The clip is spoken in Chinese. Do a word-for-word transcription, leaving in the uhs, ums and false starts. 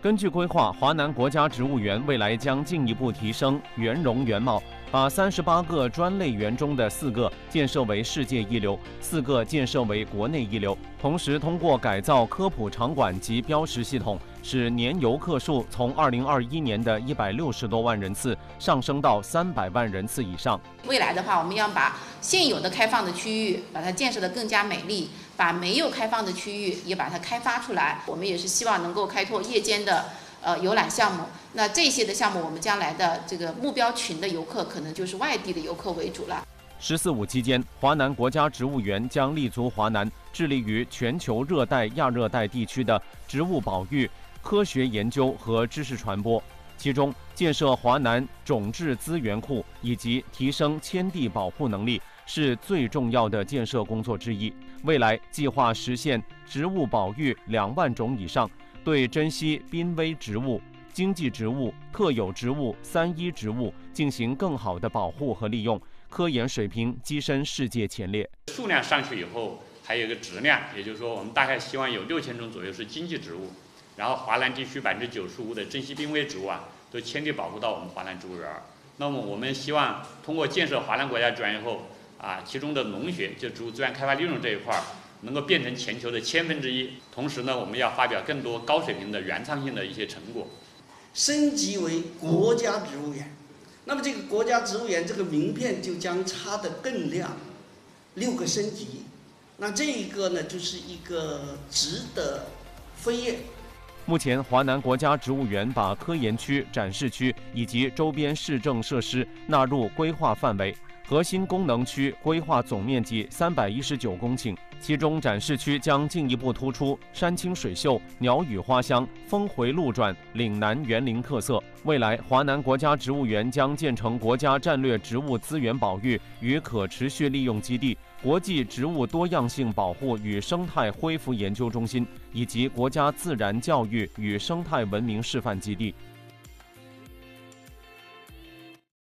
根据规划，华南国家植物园未来将进一步提升园容园貌，把三十八个专类园中的四个建设为世界一流，四个建设为国内一流。同时，通过改造科普场馆及标识系统，使年游客数从二零二一年的一百六十多万人次上升到三百万人次以上。 未来的话，我们要把现有的开放的区域把它建设得更加美丽，把没有开放的区域也把它开发出来。我们也是希望能够开拓夜间的呃游览项目。那这些的项目，我们将来的这个目标群的游客可能就是外地的游客为主了。 十四五期间，华南国家植物园将立足华南，致力于全球热带、亚热带地区的植物保育、科学研究和知识传播。其中，建设华南种质资源库以及提升迁地保护能力是最重要的建设工作之一。未来计划实现植物保育两万种以上，对珍稀濒危植物、经济植物、特有植物、三一植物进行更好的保护和利用，科研水平跻身世界前列。 数量上去以后，还有一个质量，也就是说，我们大概希望有六千种左右是经济植物，然后华南地区百分之九十五的珍稀濒危植物啊，都迁地保护到我们华南植物园。那么我们希望通过建设华南国家植物园以后啊，其中的农学就植物资源开发利用这一块儿，能够变成全球的千分之一。同时呢，我们要发表更多高水平的原创性的一些成果。 升级为国家植物园，那么这个国家植物园这个名片就将擦得更亮，六个升级，那这一个呢，就是一个值得飞跃。 目前，华南国家植物园把科研区、展示区以及周边市政设施纳入规划范围。核心功能区规划总面积三百一十九公顷，其中展示区将进一步突出山清水秀、鸟语花香、峰回路转、岭南园林特色。未来，华南国家植物园将建成国家战略植物资源保育与可持续利用基地、国际植物多样性保护与生态恢复研究中心，以及国家自然教育与生态文明示范基地。